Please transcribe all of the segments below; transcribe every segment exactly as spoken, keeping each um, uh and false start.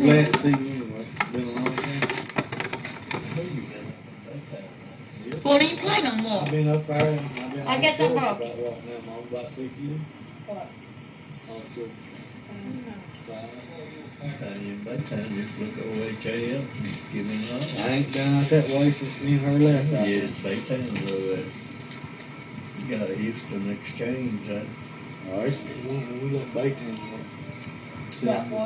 glad to see you anyway. Been a long time. What do you play no more? I've been up there. And I've been I on guess the I tour broke for about what now, Mom? About six years. What? On the tour. Time you, by the time you look over H A L, give me love. I ain't been out that way since me and her left. out Yeah, there. it's Baytown over there. You got a Houston exchange, huh? Oh, it's been long. We left Baytown. About four,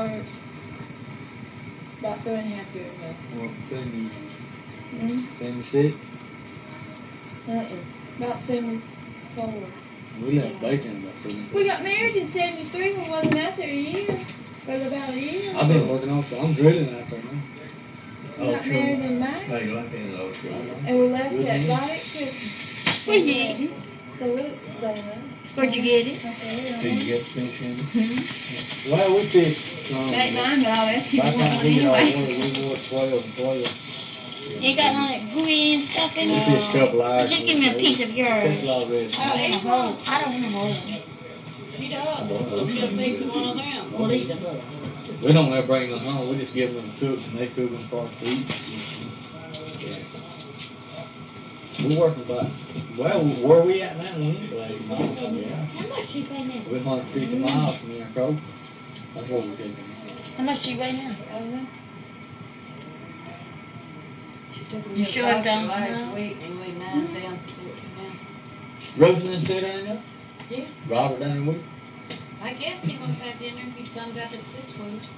about two and a half years ago. What, seventy, Mm-hmm. seventy-six? Uh-uh. About seventy-four. We left Baytown about seventy-six. We got married in seventy-three. We wasn't out there a year. For about a year. I've been working on, so I'm drilling out there now. We got Oh, married true. in May. Hey, like in the ocean. And we left that right at Christmas. What are you eating? So look, there. Where'd you get it? Did you get fish in? Well, we fished. Um, Ain't mine, but I'll ask you by the for time one we got anyway. one, we wore twelve and twelve. You got all that gooey and stuff in We it? fished a couple hours. Just give me a piece of yours. That's a lot of red. I don't want a whole. I don't want a whole. He does. So get a piece of one of them. We'll eat them. We don't ever bring them home. We just give them to cook, and they cook them for us to eat. We're working about, well, where we at now? We ain't like, yeah. How much you pay now? We're one hundred fifty miles from here, Crow. That's what we're taking. How much you weigh now? I don't know. You sure it don't? Last No. week and we nine down to fourteen pounds. Rosen and sit down there? Yeah. Robert down there with you? I guess he went back in there, he comes out at six weeks.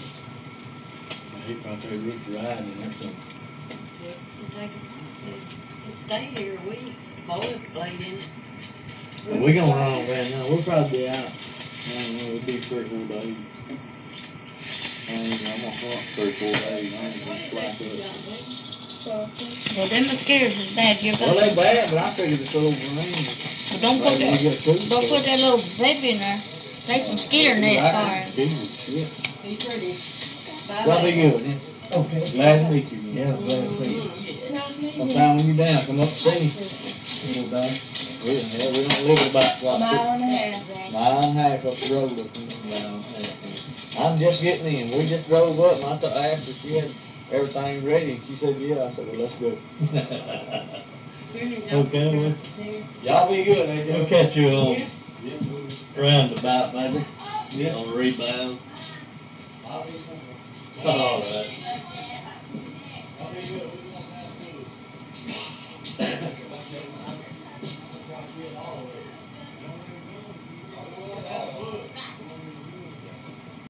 He probably took Rick's ride and everything. Yeah, it take us, it stay here a week, boys played in it. We gonna run on right now. We'll probably be out. I don't know, it'll be three, four days. I ain't gonna, I'm gonna hunt three, four days. I ain't gonna slack up. So, Well, them mosquitoes is bad. You're Well, gonna. they bad, but I figured it's over rain. Well, don't put Maybe we that. get food. Don't put that little baby in there. Take some mosquito net for him. Jesus, shit. Be pretty. Y'all be good, yeah? Okay. Glad to meet you. Yeah, glad to see you. smells me. Sometime when you're down, come up and see me. We, yeah, we don't live about, what, Mile and a half. mile and a half up the road up there. I'm just getting in. We just drove up and I thought, I asked her if she had everything ready. She said, yeah. I said, well, let's go. Okay, well, Y'all be good, ain't we'll you? catch you on roundabout, maybe. Yeah. On rebound. All right.